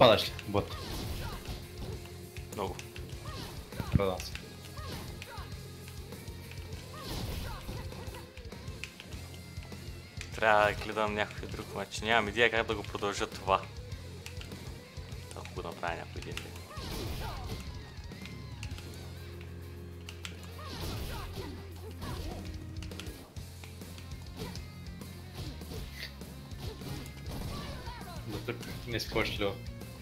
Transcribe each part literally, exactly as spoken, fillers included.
Падаш ли, бот? Много. Продам се. Трябва да гледам някой друг матч. Нямам идея как да го продължа това. Ако го направя някой един ден. До тук не си почли.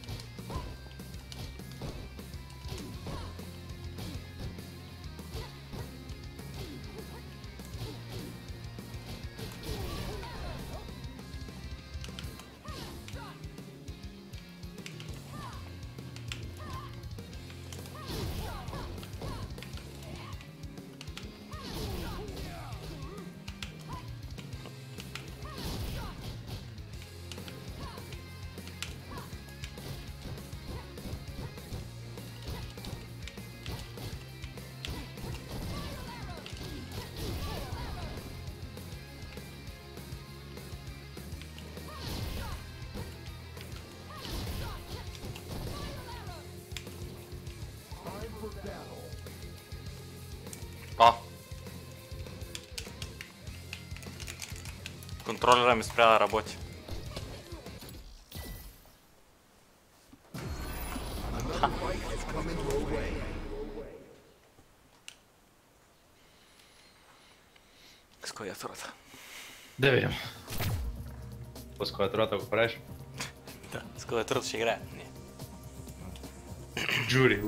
О! Контролера ми спря да работи. С клавиатурата. Да видим. С клавиатурата го правиш? Да, с клавиатурата ще играе. Не. Джури.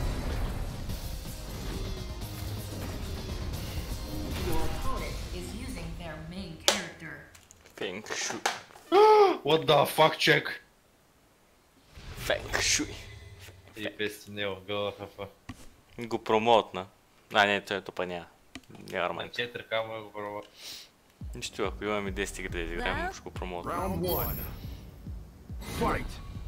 Фенг шуй. What the fuck, check? Фенг шуй. И пести не в ГЛХФ. Го промотна. А, не, той това няма. Няма На арманче. четири кама го пробва. Нищо, ако имаме десет игри да изиграем, ще го промотна. Round one. Fight.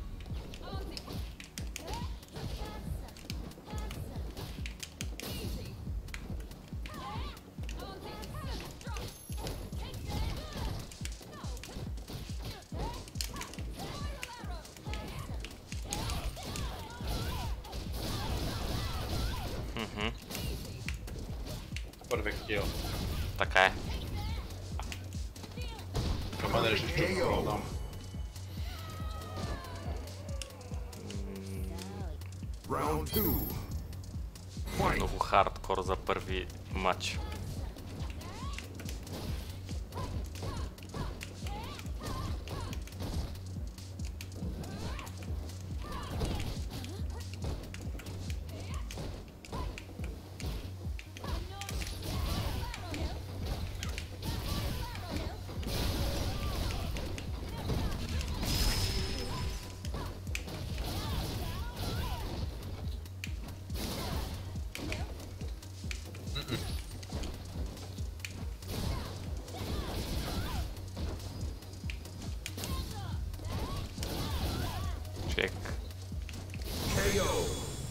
Мгм. Perfect kill. Така е. Кама да решиш, че го продам. Round two. Fight. Много хардкор за първи матч. Чек. K O.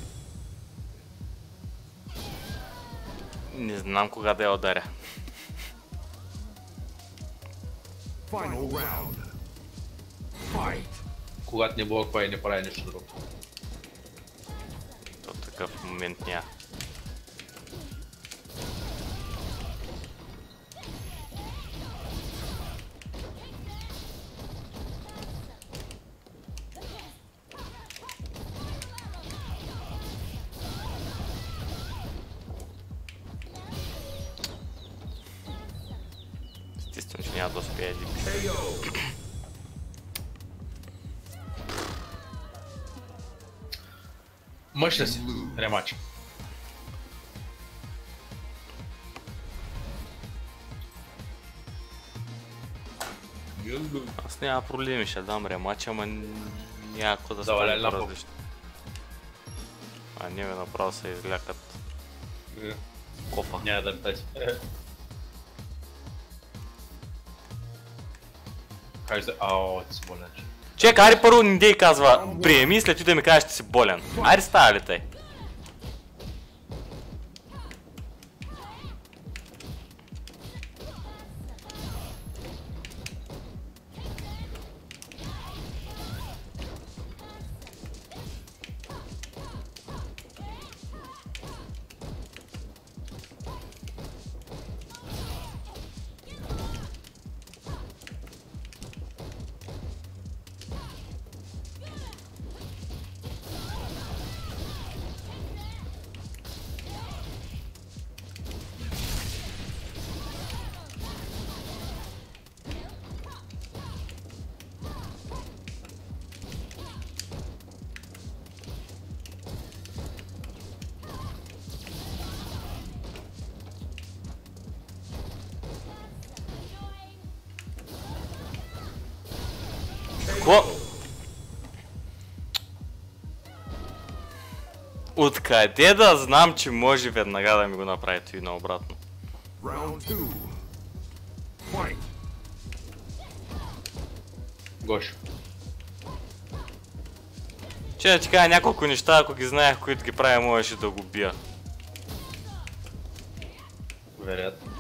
Не знам кога да я ударя. Final round. Fight. Когато не блоква и не прави нищо друго. То такъв момент няма. Естествено, че няма да успея да пише. K O. Мъж ли си? Ремач. Аз няма проблеми, ще дам ремач, ама няма какво да Заваля стане ляпо. по-различно. А ние направо се излякат копа. Няма да тази. Кажеш да... Ао, ти си болен. Чек, ари първо ни дей казва приеми и след това да ми кажеш, че си болен. Ари става ли тъй? Какво? Откъде да знам, че може веднага да ми го направи и наобратно? Round two. Fight. Гошо. Че да ти кажа няколко неща, ако ги знаех, които ги правя, можеше да го бия. Вероятно.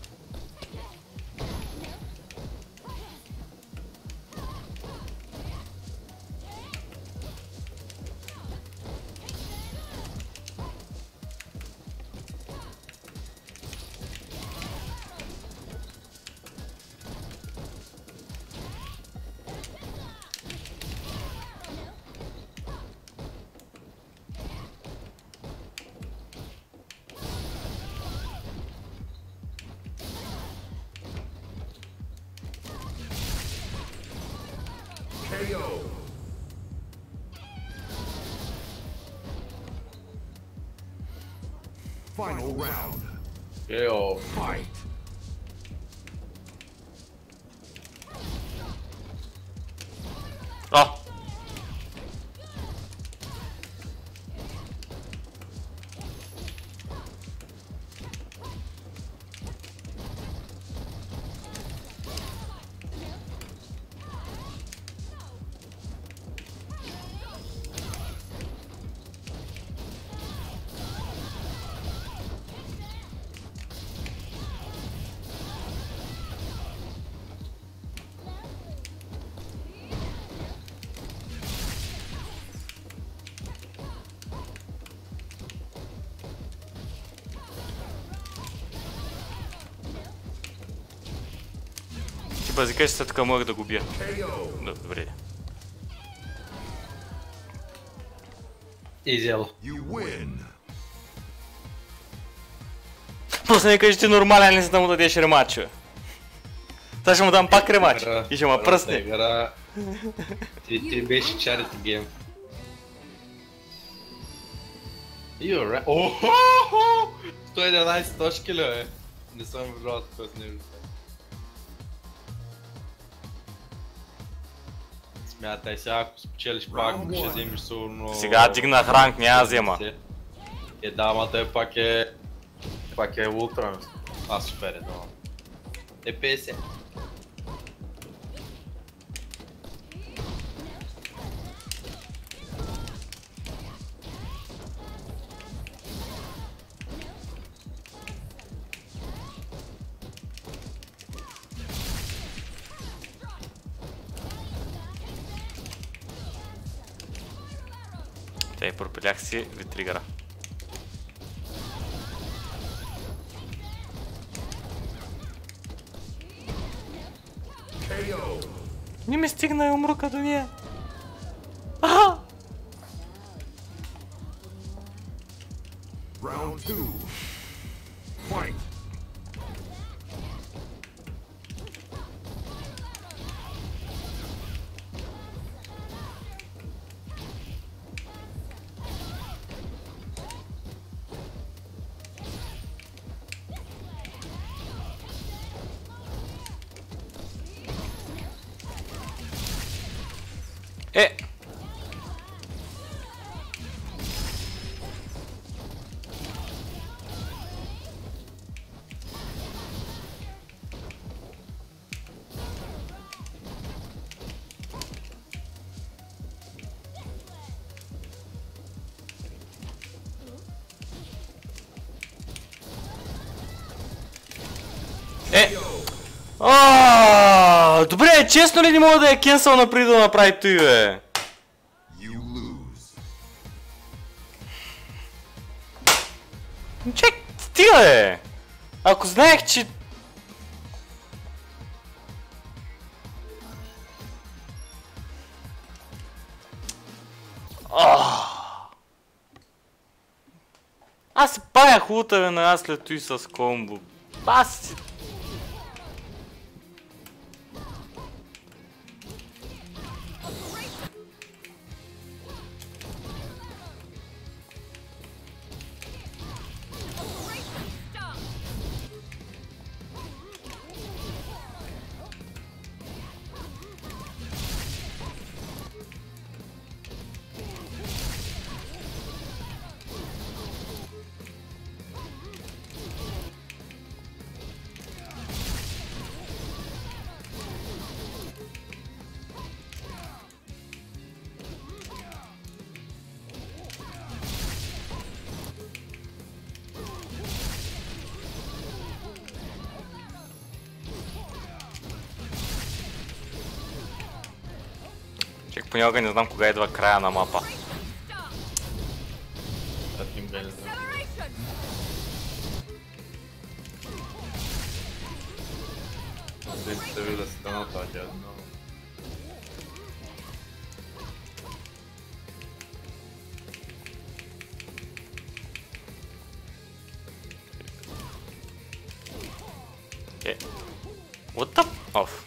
K O. Final round. Ео. Fight. А! Ти базикаш се така мога да го бия. K O. Добре. Изяло. You win. После не кажеш ти нормален ли си да му дадеш ремач, бе. Сега ще му дам пак ремач и ще ме пръсне. Игра. Ти, ти беше чарити гейм. You're right. Охо! сто и единайсет точки ли, бе? Не съм виждал такова с него. Смятай сега, ако спечелиш пак, ще вземеш сигурно... Сега дигнах ранг, няма да взема. Е, да, ама той пак е... Пак е ултра. А, супер е, да. Е петдесет. Тъй, пропилях си витригъра. K O. Не ми стигна и умрука до нея. Аха! Round two. Fight. Е! Е! Аааа! Добре, честно ли не мога да я кенсъл напреди да направи той, бе? You lose. Чек, стига, бе! Ако знаех, че... Аз си паях лутаве на аз след той с комбо. Аз си... Понякога не знам кога идва края на мапа. Да, тим га не знам. Ден се вида стената, ќе едно. Okay. What the off?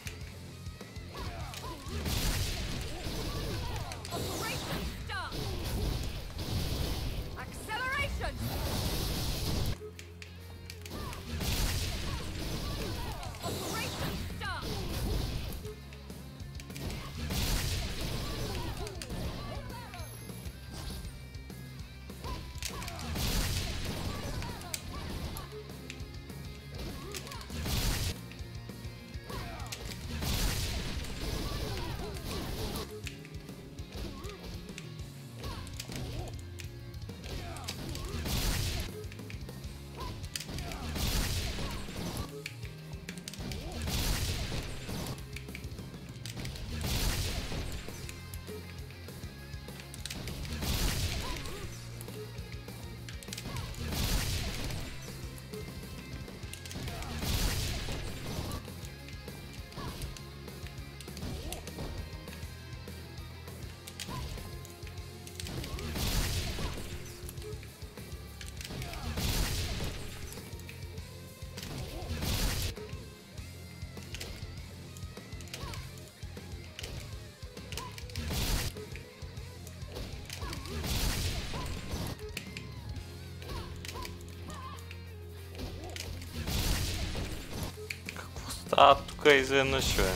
А, тук изведнъж бе.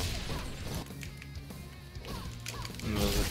Не знам.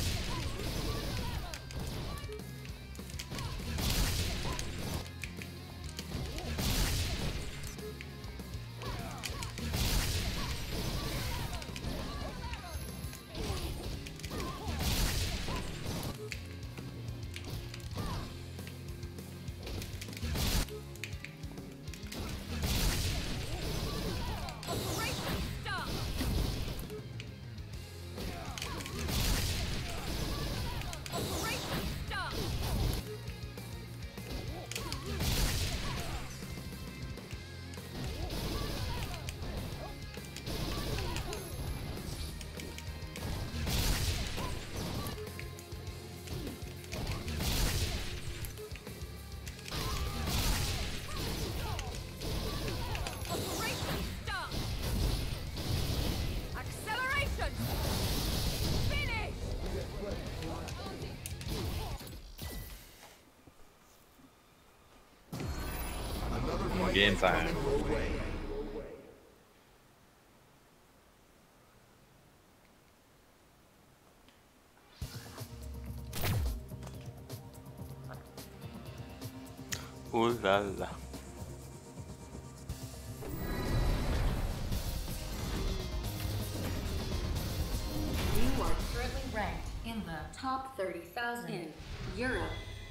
Game time. Ooh la la. You are currently ranked in the top thirty thousand in Europe.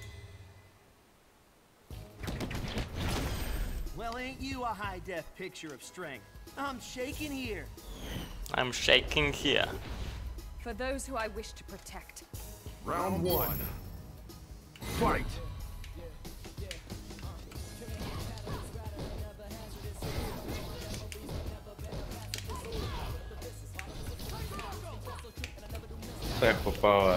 Well, ain't you a high-def picture of strength? I'm shaking here. I'm shaking here. For those who I wish to protect. Round one. Fight! Tempo power.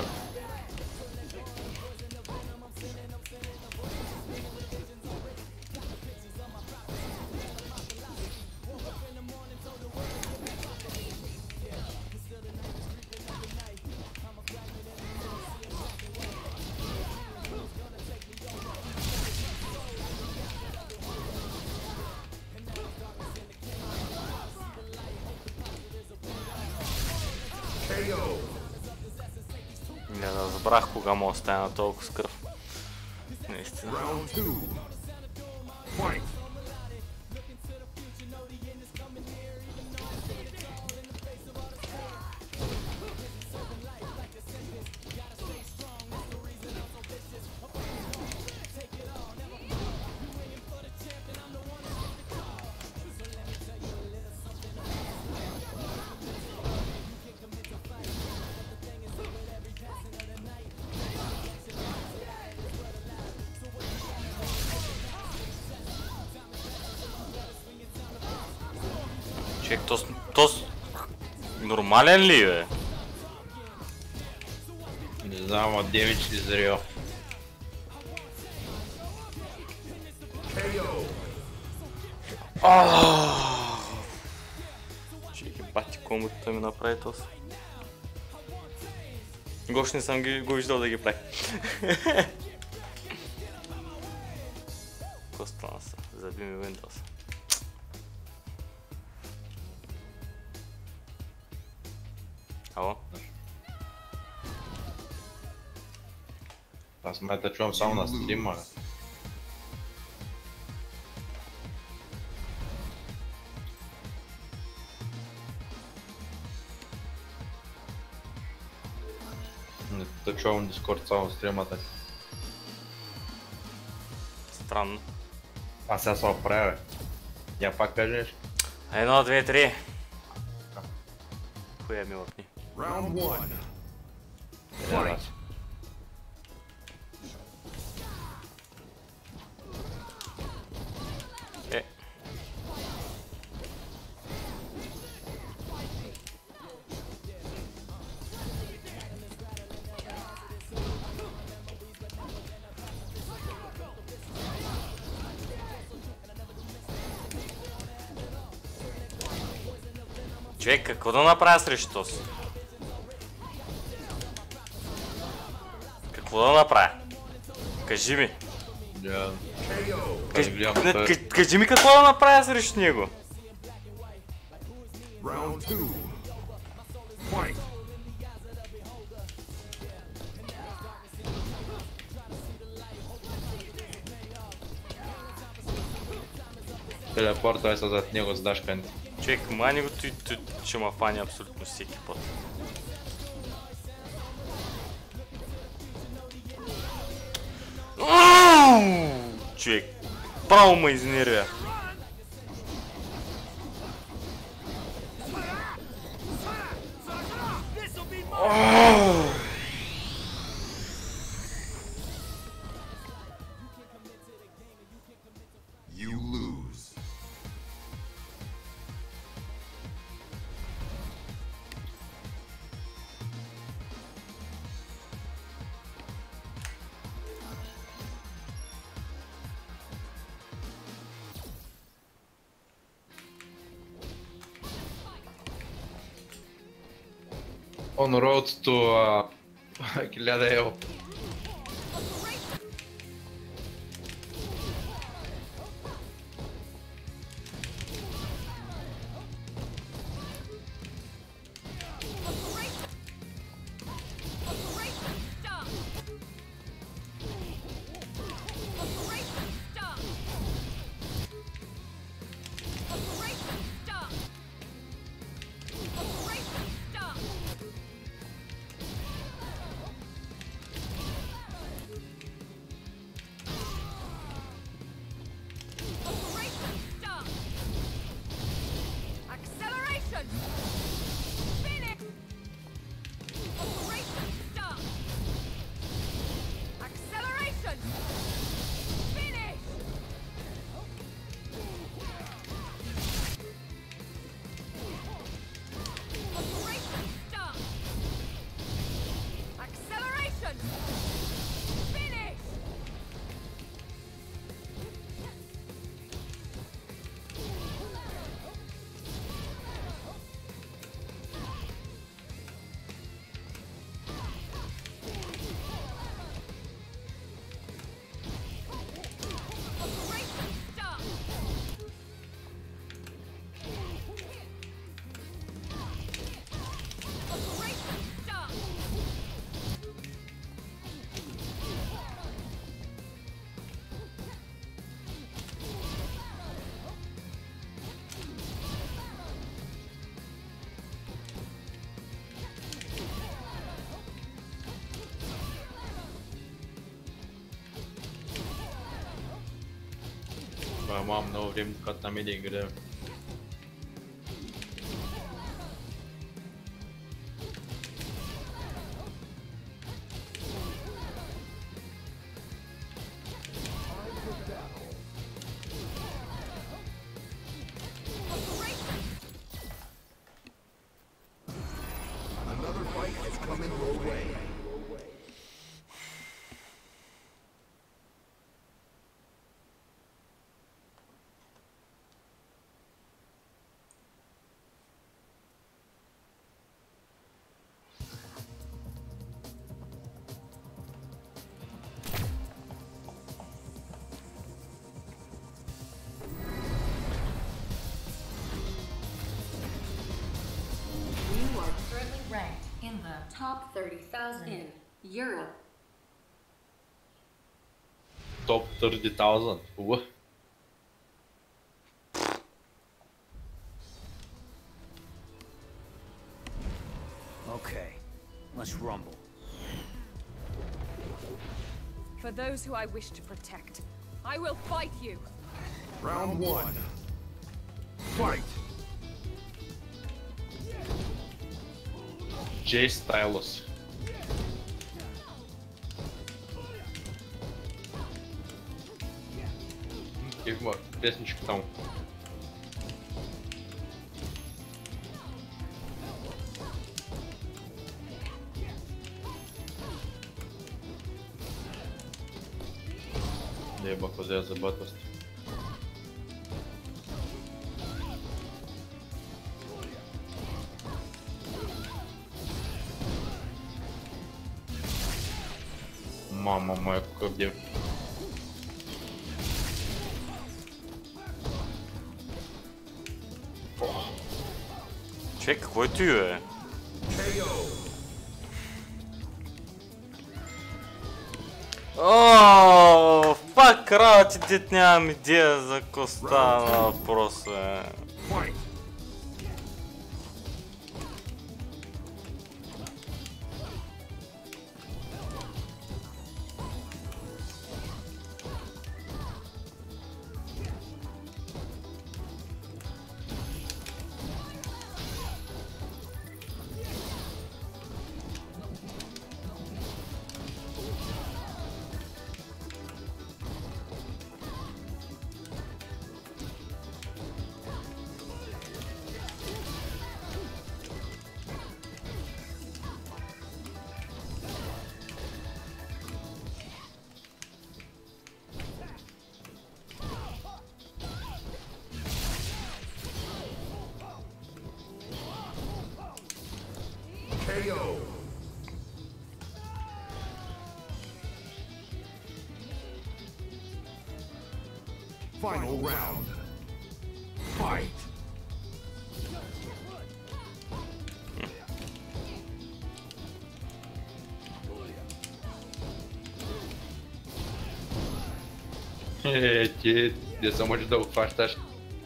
K O. Не разбрах кога му остана толкова скръв. Наистина. Round two. Fight! Човек, то, то нормален ли е? Не знам, от девич ли зрел. Човек, бати комботата ми направи този. Гош не съм ги, го виждал да ги прави. Какво стана са? Заби ми Windows. Ало? Аз май те чувам само на стрима. Бе. Не те чувам Discord само стримата. Странно. А сега се оправя, бе. Я пак кажеш? Едно, две, три. Хуя ми лъпни. Round one. Fight. Е. Човек, какво да направя срещу този? Какво да направя? Кажи ми. Да. Кажи, гледам, не, той- кажи, кажи ми какво да направя срещу него. Round two. Fight. Телепорта е са зад него с дашканти. Човек, мани го той, той, че ма фани абсолютно всеки път. Човек, право ме изнервя. You lose. On road to uh, хиляда евро. Acceleration! Finish! Operation start! Acceleration! Finish! Operation start! Acceleration! Finish! Operation start! Operation start! Bă, mam много време докато там иде играем. in the top thirty thousand in Europe. Top thirty thousand. What? Okay, let's rumble. For those who I wish to protect, I will fight you. Round one. Fight. J Stylus. Teve uma peça de discussão. Неба куда забатост. Мама моя, где? Човек, какво е ти, бе? Ооо, фак, работи, дет нямам идея за какво става въпрос, бе. K O. Final round. Fight. Е, ти не се може да обхващаш.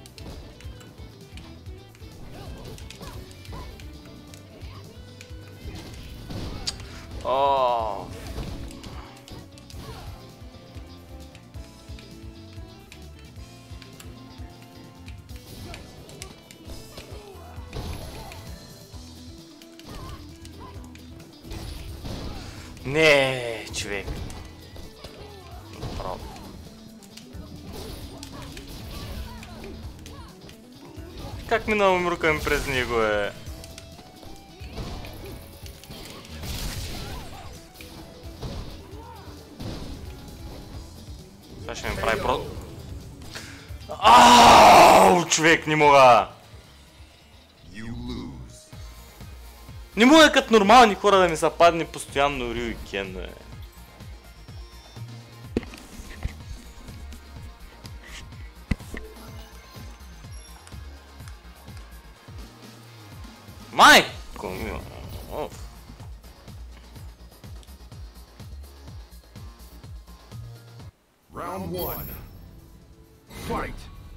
Ооо. Не, човек. Право. Как минало мрукам през него, е? Това ще ми прави про... Ау, човек, не мога! Не мога като нормални хора да ми западне постоянно Рю и Кен, бе. Майко мила! Round one. Fight.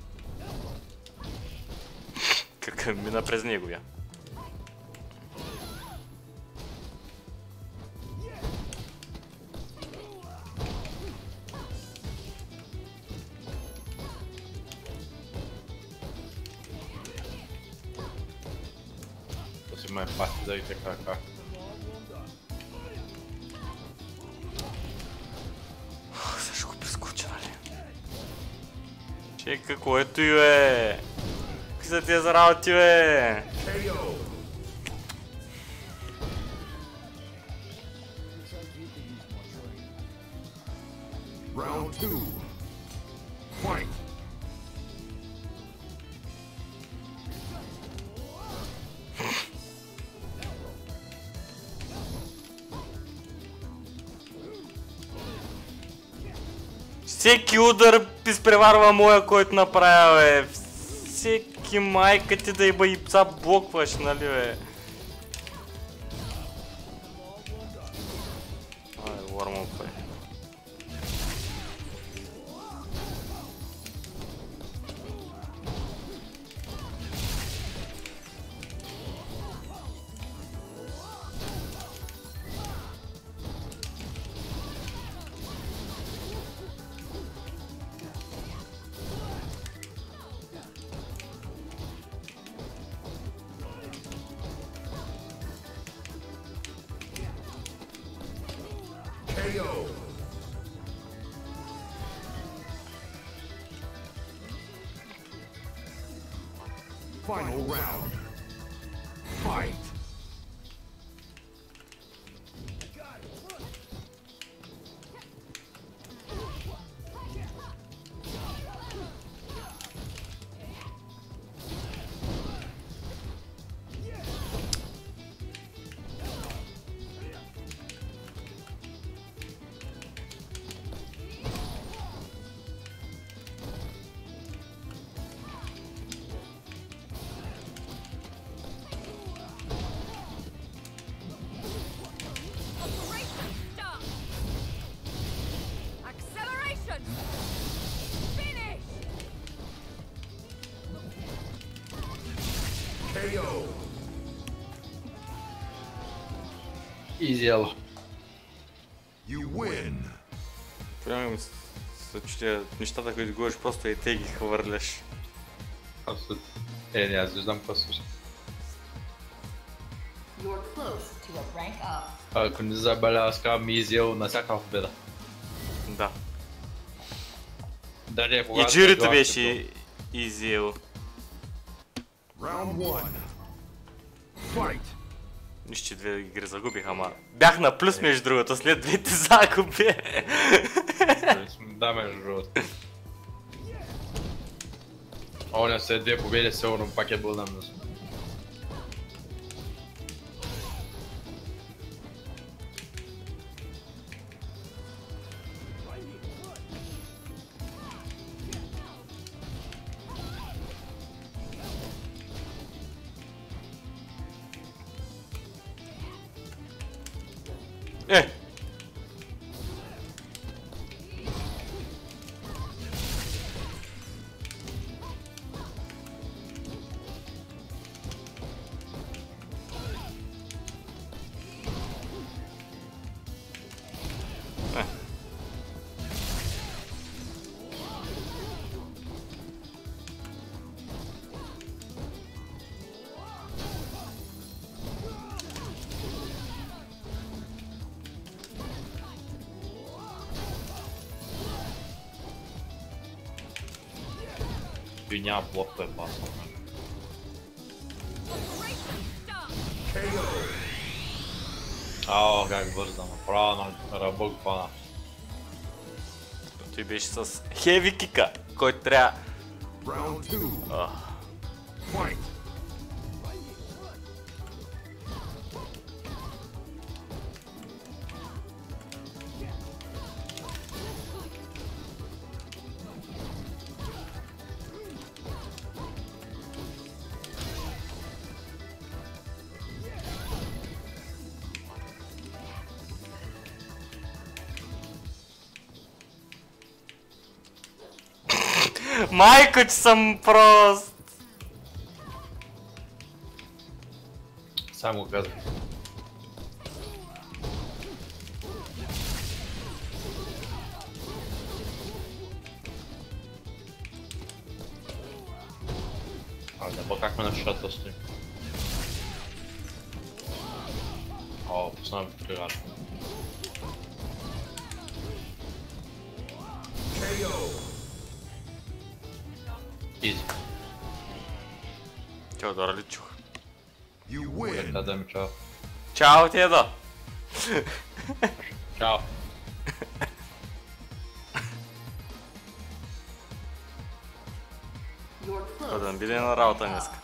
Как мина през него, я. To si moje pasy dají така. Също го прескоча, нали? Че, какво ето и, бе? Какви са тия за работи, бе? Round two. Fight. Всеки удар изпреварва моя, който направя, бе. Всеки майка ти да иба и пса блокваш, нали, бе. warm-up е. K O. Final round. Fight. Operation start. Acceleration. Finish. K O. Easy elo. You win. Примерно са, че нещата, които говориш, просто и те ги хвърляш. Абсолютно. Е, не, аз виждам какво слуша. You're close to a rank up. Ако не забеля, аз казвам easy elo на всяка победа. Да. Дали е И когато... джурито беше изиел. Round one. Fight. Нищо, че две игри загубих, ама бях на плюс между другото, след двете загуби. Да, между другото. Оня след две победи сигурно пак е бил на мнозо. Е! Е. И няма блок, той е пасал. Operation start. K O. Ао, как бърза, направо на ръбък пана. Той беше с хеви кика, който трябва... Round two. А, Fight. майко, че съм прост! Само го казах. А, да ба как ме на шата стои. О, пуснам в прирад. K O. Изи. Теодора ли чух? You win. Да, да ми чао. Чао, Теодо! Чао. You're Това да close. не биде на работа днеска.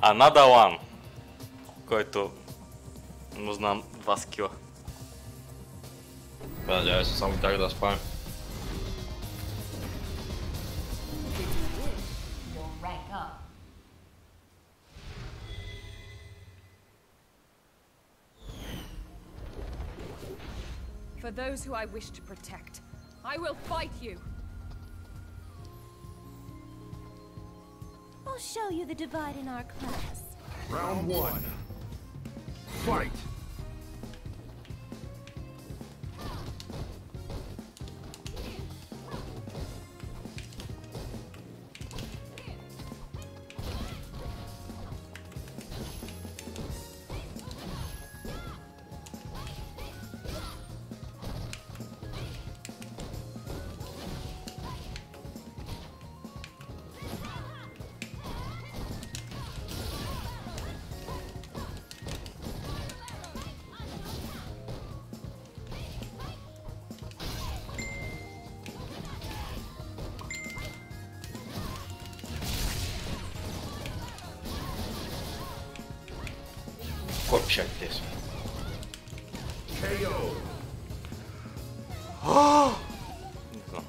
Another one, който му знам два скила. Надявай се само как да спам. You'll rank up. For those who I wish to protect, I will fight you. I'll show you the divide in our class. Round one. Fight. Кой пишак те са? K O. Не знам.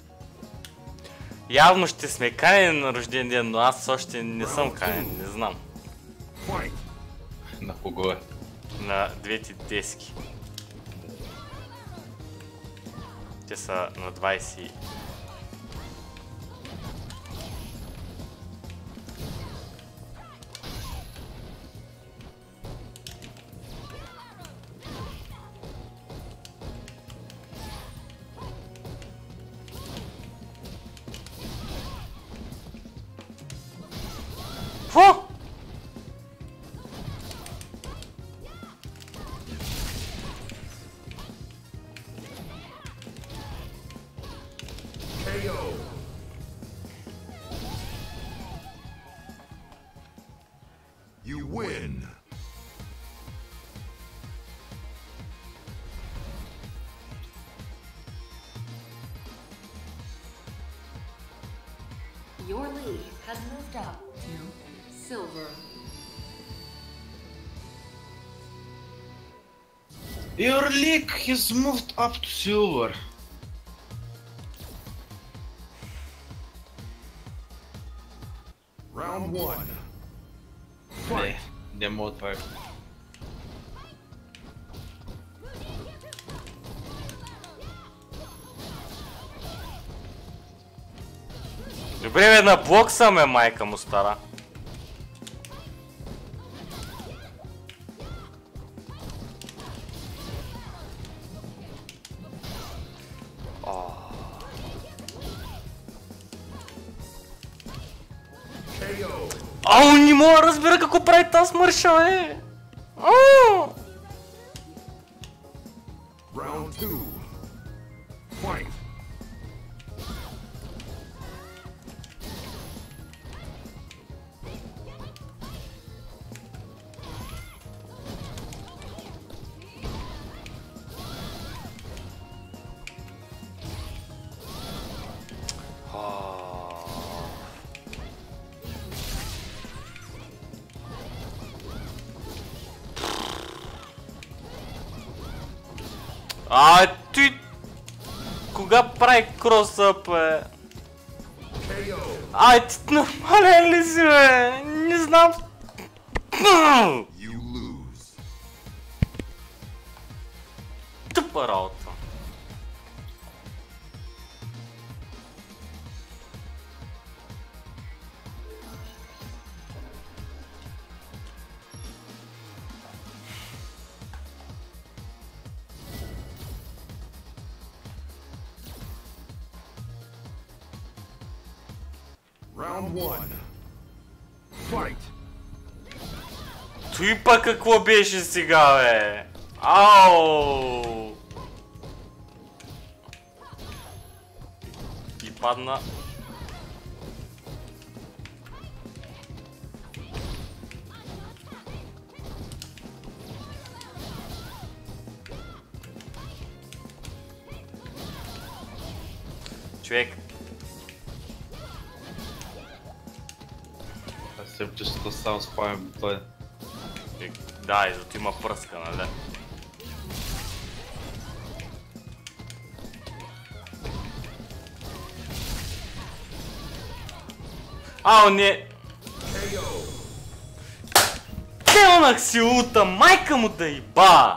Явно ще сме канени на рожден ден, но аз още не съм канен, не знам. Fight. На кого е? На двете дески. Те са на двайсет. Фу! K O. You win. Your league has moved up to silver. Your league has moved up to silver. Round one. Не, Fight. не мога това е. Добре, бе, на блок съм е, майка му стара. K O. Ау, не мога да разбира какво прави тази смърша, бе! Ау! Round two. Fight. А, ти... Кога прави кросъп, бе? K O. Ай, ти нормален ли си, бе? Не знам... You lose. Тъпа работа. Round one. Fight. Той пък какво беше сега, бе? Ау! И падна. Аз стрипчето само спаваме бутони. Да, и зато има пръска, нали? Ао, не! Телнах си улта, майка му да иба!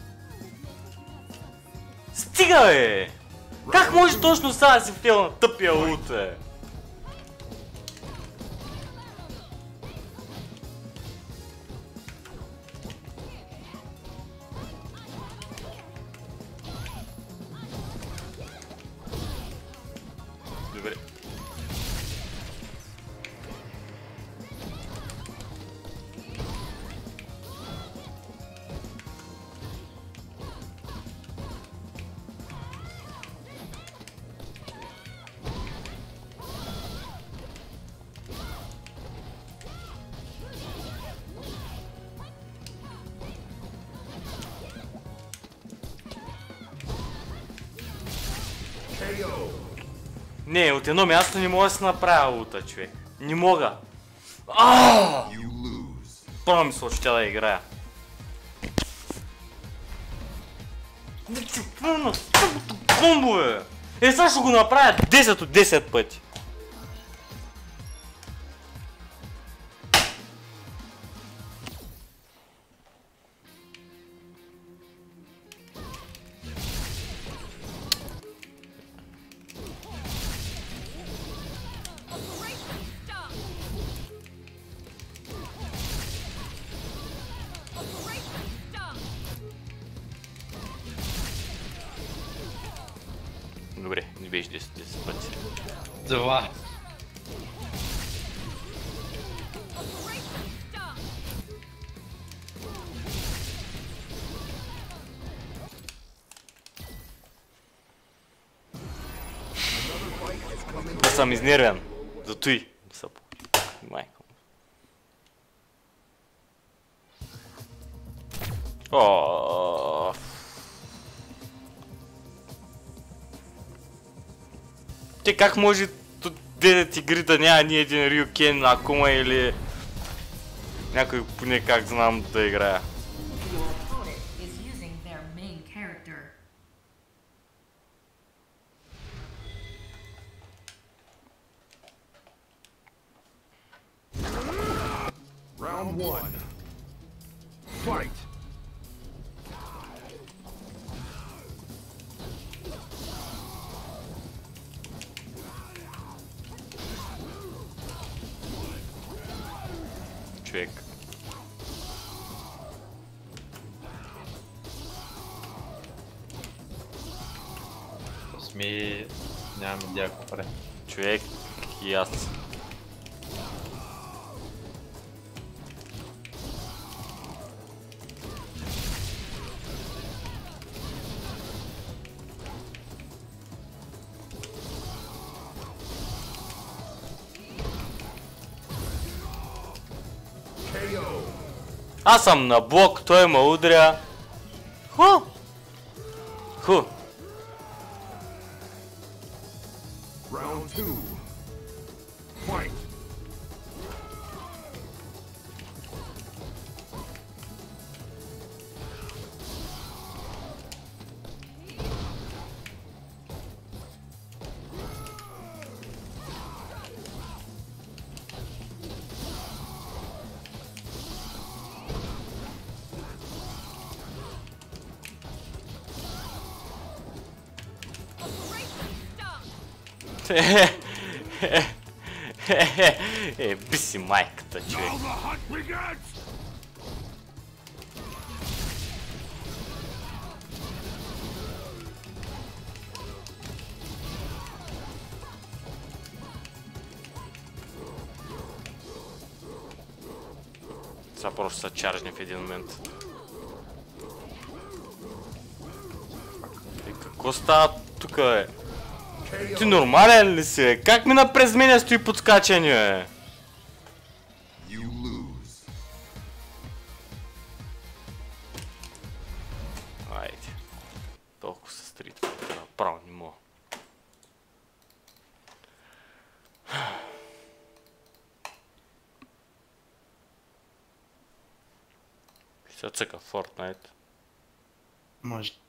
Стига, бе! Как може точно сега да си втелна тъпия улта, бе? Добре. Не, от едно място не мога да се направя улта, човек. Не мога. Аааа! Пълна мисъл, че тя да играя. Не ти пълна тъпото комбо, бе! Е, сега ще го направя десет от десет пъти. Добре, не беше десет пъти. Това. Да съм изнервен. Зато и. Майка. О. Те как може тут десет игри да няма ни един Рюкен, Акума или някой поне как знам да играя. Round one. Fight. Човек. Сми... Нямам идея какво прави. Човек и аз. Аз съм на блок, той ме удря. Ху! Ху! Round two. Fight. Е, би си майката, човек. Сега просто са чаржни в един момент. Е, какво става тук, бе? Ти нормален ли си, бе? Как мина през мене стои подскачане, бе? Айде. Толкова се стрит. Право не мога. Сега цъка Fortnite. Може.